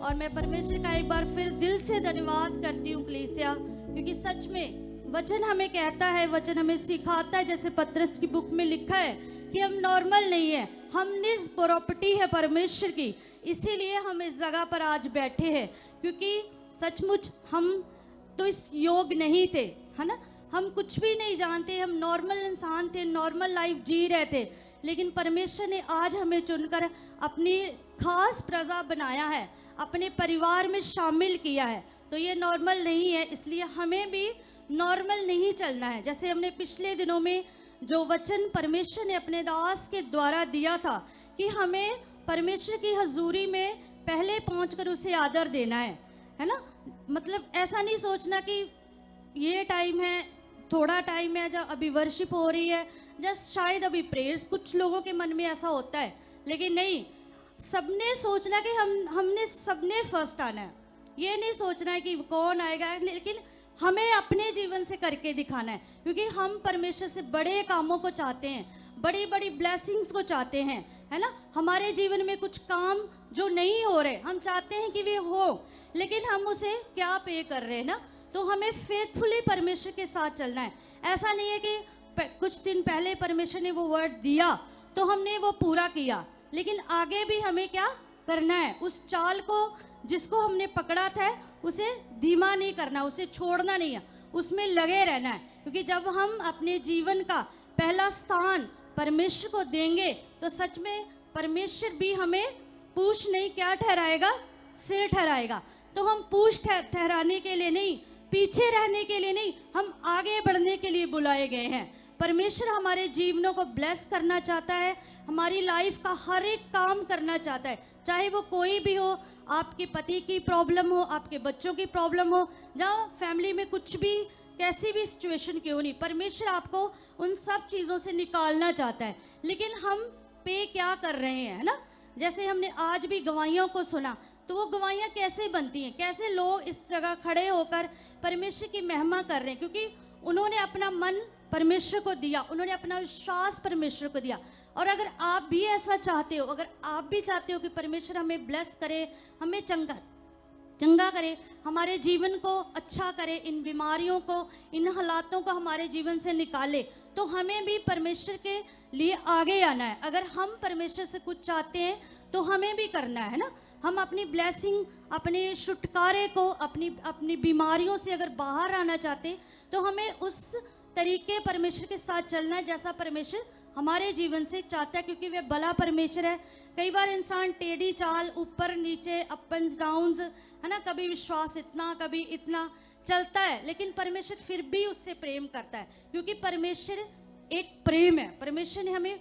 और मैं परमेश्वर का एक बार फिर दिल से धन्यवाद करती हूँ कलीसिया, क्योंकि सच में वचन हमें कहता है, वचन हमें सिखाता है, जैसे पतरस की बुक में लिखा है कि हम नॉर्मल नहीं है, हम निज प्रॉपर्टी है परमेश्वर की। इसीलिए हम इस जगह पर आज बैठे हैं, क्योंकि सचमुच हम तो इस योग नहीं थे, है ना। हम कुछ भी नहीं जानते, हम नॉर्मल इंसान थे, नॉर्मल लाइफ जी रहे थे, लेकिन परमेश्वर ने आज हमें चुनकर अपनी खास प्रजा बनाया है, अपने परिवार में शामिल किया है। तो ये नॉर्मल नहीं है, इसलिए हमें भी नॉर्मल नहीं चलना है। जैसे हमने पिछले दिनों में जो वचन परमेश्वर ने अपने दास के द्वारा दिया था कि हमें परमेश्वर की हजूरी में पहले पहुंचकर उसे आदर देना है ना। मतलब ऐसा नहीं सोचना कि ये टाइम है, थोड़ा टाइम है जब अभी वर्शिप हो रही है, जस्ट शायद अभी प्रेयर्स, कुछ लोगों के मन में ऐसा होता है, लेकिन नहीं, सबने सोचना कि हमने सबने फर्स्ट आना है। ये नहीं सोचना है कि कौन आएगा, लेकिन हमें अपने जीवन से करके दिखाना है, क्योंकि हम परमेश्वर से बड़े कामों को चाहते हैं, बड़ी बड़ी ब्लेसिंग्स को चाहते हैं, है ना। हमारे जीवन में कुछ काम जो नहीं हो रहे, हम चाहते हैं कि वे हो, लेकिन हम उसे क्या पे कर रहे हैं ना। तो हमें फेथफुली परमेश्वर के साथ चलना है। ऐसा नहीं है कि कुछ दिन पहले परमेश्वर ने वो वर्ड दिया तो हमने वो पूरा किया, लेकिन आगे भी हमें क्या करना है, उस चाल को जिसको हमने पकड़ा था उसे धीमा नहीं करना, उसे छोड़ना नहीं है, उसमें लगे रहना है। क्योंकि जब हम अपने जीवन का पहला स्थान परमेश्वर को देंगे तो सच में परमेश्वर भी हमें पूछ नहीं क्या ठहराएगा, सिर ठहराएगा। तो हम पूछ ठहराने के लिए नहीं, पीछे रहने के लिए नहीं, हम आगे बढ़ने के लिए बुलाए गए हैं। परमेश्वर हमारे जीवनों को ब्लेस करना चाहता है, हमारी लाइफ का हर एक काम करना चाहता है, चाहे वो कोई भी हो, आपके पति की प्रॉब्लम हो, आपके बच्चों की प्रॉब्लम हो, जहाँ फैमिली में कुछ भी कैसी भी सिचुएशन क्यों नहीं, परमेश्वर आपको उन सब चीज़ों से निकालना चाहता है। लेकिन हम पे क्या कर रहे हैं, है ना। जैसे हमने आज भी गवाहियों को सुना, तो वो गवाहियाँ कैसे बनती हैं, कैसे लोग इस जगह खड़े होकर परमेश्वर की महिमा कर रहे हैं, क्योंकि उन्होंने अपना मन परमेश्वर को दिया, उन्होंने अपना विश्वास परमेश्वर को दिया। और अगर आप भी ऐसा चाहते हो, अगर आप भी चाहते हो कि परमेश्वर हमें ब्लेस करे, हमें चंगा करे, हमारे जीवन को अच्छा करे, इन बीमारियों को, इन हालातों को हमारे जीवन से निकाले, तो हमें भी परमेश्वर के लिए आगे आना है। अगर हम परमेश्वर से कुछ चाहते हैं तो हमें भी करना है ना। हम अपनी ब्लेसिंग, अपने छुटकारे को, अपनी बीमारियों से अगर बाहर आना चाहते तो हमें उस तरीके परमेश्वर के साथ चलना है जैसा परमेश्वर हमारे जीवन से चाहता है, क्योंकि वह भला परमेश्वर है। कई बार इंसान टेढ़ी चाल, ऊपर नीचे, अप एंड डाउन्स, है ना, कभी विश्वास इतना, कभी इतना चलता है, लेकिन परमेश्वर फिर भी उससे प्रेम करता है, क्योंकि परमेश्वर एक प्रेम है। परमेश्वर ने हमें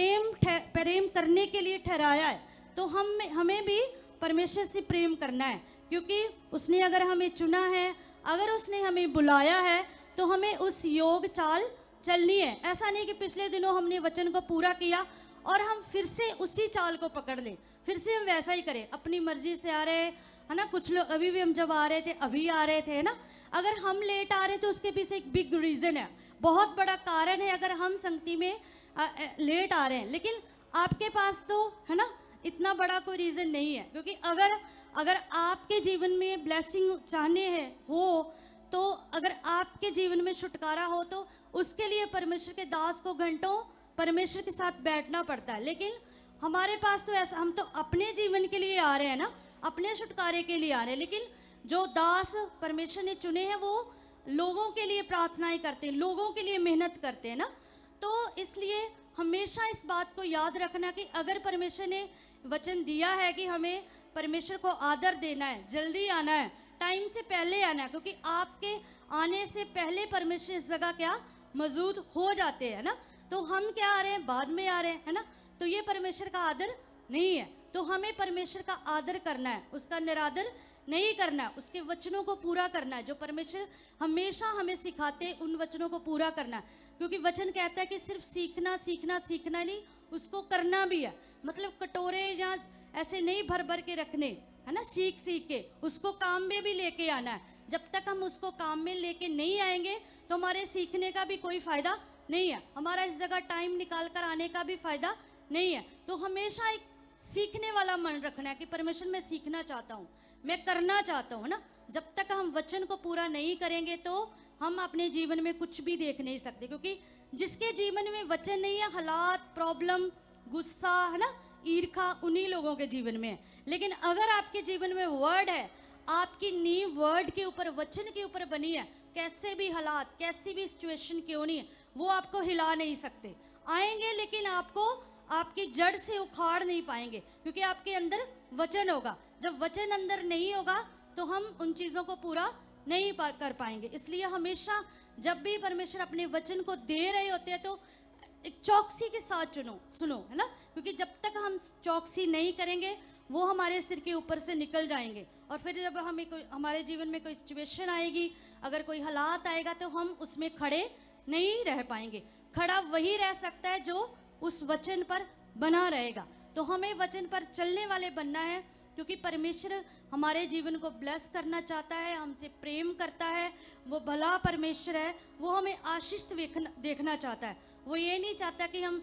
प्रेम करने के लिए ठहराया है, तो हमें भी परमेश्वर से प्रेम करना है, क्योंकि उसने अगर हमें चुना है, अगर उसने हमें बुलाया है, तो हमें उस योग चाल चलनी है। ऐसा नहीं कि पिछले दिनों हमने वचन को पूरा किया और हम फिर से उसी चाल को पकड़ लें, फिर से हम वैसा ही करें, अपनी मर्जी से आ रहे, है ना। कुछ लोग अभी भी हम जब आ रहे थे, अभी आ रहे थे, है ना। अगर हम लेट आ रहे तो उसके पीछे एक बिग रीज़न है, बहुत बड़ा कारण है अगर हम संगति में लेट आ रहे हैं। लेकिन आपके पास तो, है ना, इतना बड़ा कोई रीज़न नहीं है, क्योंकि अगर आपके जीवन में ब्लेसिंग चाहने हैं हो, तो अगर आपके जीवन में छुटकारा हो, तो उसके लिए परमेश्वर के दास को घंटों परमेश्वर के साथ बैठना पड़ता है। लेकिन हमारे पास तो ऐसा, हम तो अपने जीवन के लिए आ रहे हैं ना, अपने छुटकारे के लिए आ रहे हैं, लेकिन जो दास परमेश्वर ने चुने हैं वो लोगों के लिए प्रार्थनाएं करते हैं, लोगों के लिए मेहनत करते हैं ना। तो इसलिए हमेशा इस बात को याद रखना कि अगर परमेश्वर ने वचन दिया है कि हमें परमेश्वर को आदर देना है, जल्दी आना है, टाइम से पहले आना है, क्योंकि आपके आने से पहले परमेश्वर इस जगह क्या मौजूद हो जाते हैं ना। तो हम क्या आ रहे हैं, बाद में आ रहे हैं, है ना। तो ये परमेश्वर का आदर नहीं है। तो हमें परमेश्वर का आदर करना है, उसका निरादर नहीं करना है, उसके वचनों को पूरा करना है, जो परमेश्वर हमेशा हमें सिखाते हैं उन वचनों को पूरा करना है। क्योंकि वचन कहता है कि सिर्फ सीखना नहीं, उसको करना भी है। मतलब कटोरे या ऐसे नहीं भर भर के रखने, है ना, सीख के उसको काम में भी लेके आना है। जब तक हम उसको काम में लेके नहीं आएंगे तो हमारे सीखने का भी कोई फ़ायदा नहीं है, हमारा इस जगह टाइम निकाल कर आने का भी फ़ायदा नहीं है। तो हमेशा एक सीखने वाला मन रखना है कि परमेश्वर मैं सीखना चाहता हूँ, मैं करना चाहता हूँ, है ना। जब तक हम वचन को पूरा नहीं करेंगे तो हम अपने जीवन में कुछ भी देख नहीं सकते, क्योंकि जिसके जीवन में वचन नहीं है, हालात, प्रॉब्लम, गुस्सा, है ना, ईर्खा उन्हीं लोगों के जीवन में है। लेकिन अगर आपके जीवन में वर्ड है, आपकी नींव वर्ड के ऊपर, वचन के ऊपर बनी है, कैसे भी हालात, कैसी भी सिचुएशन क्यों नहीं है, वो आपको हिला नहीं सकते। आएंगे लेकिन आपको आपकी जड़ से उखाड़ नहीं पाएंगे, क्योंकि आपके अंदर वचन होगा। जब वचन अंदर नहीं होगा तो हम उन चीज़ों को पूरा नहीं कर पाएंगे। इसलिए हमेशा जब भी परमेश्वर अपने वचन को दे रहे होते हैं तो एक चौकसी के साथ सुनो, है ना, क्योंकि जब तक हम चौकसी नहीं करेंगे वो हमारे सिर के ऊपर से निकल जाएंगे। और फिर जब हमारे जीवन में कोई सिचुएशन आएगी, अगर कोई हालात आएगा, तो हम उसमें खड़े नहीं रह पाएंगे। खड़ा वही रह सकता है जो उस वचन पर बना रहेगा। तो हमें वचन पर चलने वाले बनना है, क्योंकि परमेश्वर हमारे जीवन को ब्लेस करना चाहता है, हमसे प्रेम करता है, वो भला परमेश्वर है, वो हमें आशीष देखना चाहता है। वो ये नहीं चाहता कि हम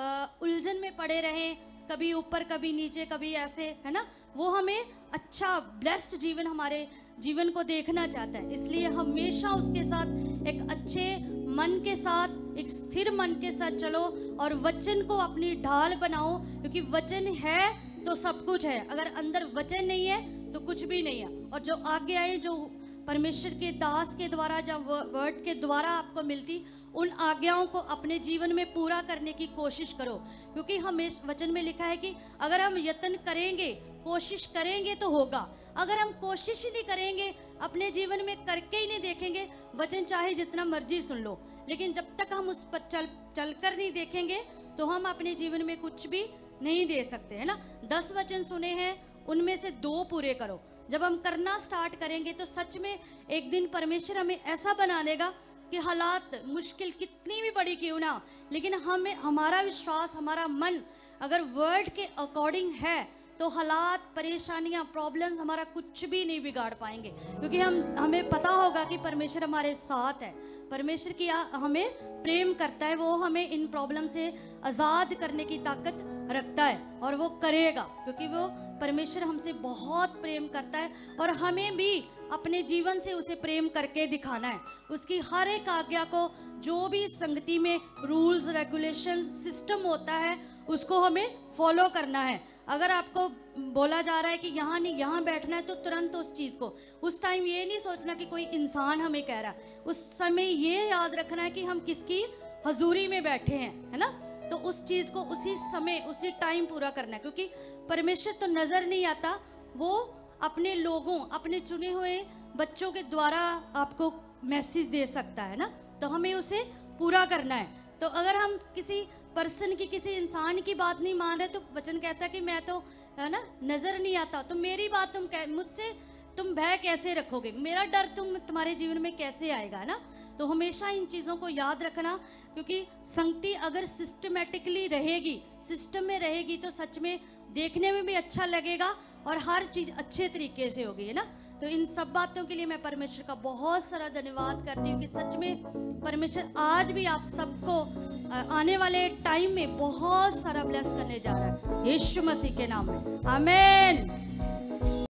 उलझन में पड़े रहें, कभी ऊपर कभी नीचे कभी ऐसे, है ना। वो हमें अच्छा ब्लेस्ड जीवन, हमारे जीवन को देखना चाहता है। इसलिए हमेशा उसके साथ एक अच्छे मन के साथ, एक स्थिर मन के साथ चलो और वचन को अपनी ढाल बनाओ, क्योंकि वचन है तो सब कुछ है। अगर अंदर वचन नहीं है तो कुछ भी नहीं है। और जो आज्ञाएं जो परमेश्वर के दास के द्वारा, जब वर्ड के द्वारा आपको मिलती, उन आज्ञाओं को अपने जीवन में पूरा करने की कोशिश करो, क्योंकि हमें वचन में लिखा है कि अगर हम यत्न करेंगे, कोशिश करेंगे तो होगा। अगर हम कोशिश ही नहीं करेंगे, अपने जीवन में करके ही नहीं देखेंगे, वचन चाहे जितना मर्जी सुन लो, लेकिन जब तक हम उस पर चलकर नहीं देखेंगे तो हम अपने जीवन में कुछ भी नहीं दे सकते, है ना। 10 वचन सुने हैं, उनमें से 2 पूरे करो। जब हम करना स्टार्ट करेंगे तो सच में एक दिन परमेश्वर हमें ऐसा बना देगा कि हालात मुश्किल कितनी भी बड़ी क्यों ना, लेकिन हमारा विश्वास, हमारा मन अगर वर्ड के अकॉर्डिंग है तो हालात, परेशानियां, प्रॉब्लम्स हमारा कुछ भी नहीं बिगाड़ पाएंगे, क्योंकि हमें पता होगा कि परमेश्वर हमारे साथ है। परमेश्वर की हमें प्रेम करता है, वो हमें इन प्रॉब्लम से आज़ाद करने की ताकत रखता है, और वो करेगा, क्योंकि वो परमेश्वर हमसे बहुत प्रेम करता है। और हमें भी अपने जीवन से उसे प्रेम करके दिखाना है। उसकी हर एक आज्ञा को, जो भी संगति में रूल्स, रेगुलेशंस, सिस्टम होता है, उसको हमें फॉलो करना है। अगर आपको बोला जा रहा है कि यहाँ नहीं, यहाँ बैठना है, तो तुरंत उस चीज़ को, उस टाइम ये नहीं सोचना कि कोई इंसान हमें कह रहा है। उस समय ये याद रखना है कि हम किसकी हजूरी में बैठे हैं, है ना। तो उस चीज़ को उसी समय, उसी टाइम पूरा करना है, क्योंकि परमेश्वर तो नज़र नहीं आता, वो अपने लोगों, अपने चुने हुए बच्चों के द्वारा आपको मैसेज दे सकता है ना। तो हमें उसे पूरा करना है। तो अगर हम किसी पर्सन की, किसी इंसान की बात नहीं मान रहे, तो वचन कहता है कि मैं तो, है ना, नज़र नहीं आता, तो मेरी बात मुझसे तुम भय कैसे रखोगे, मेरा डर तुम्हारे जीवन में कैसे आएगा, है ना। तो हमेशा इन चीज़ों को याद रखना, क्योंकि संगति अगर सिस्टमेटिकली रहेगी, सिस्टम में रहेगी, तो सच में देखने में भी अच्छा लगेगा और हर चीज़ अच्छे तरीके से होगी, है ना। तो इन सब बातों के लिए मैं परमेश्वर का बहुत सारा धन्यवाद करती हूँ कि सच में परमेश्वर आज भी आप सबको आने वाले टाइम में बहुत सारा ब्लेस करने जा रहा है, यीशु मसीह के नाम में, आमीन।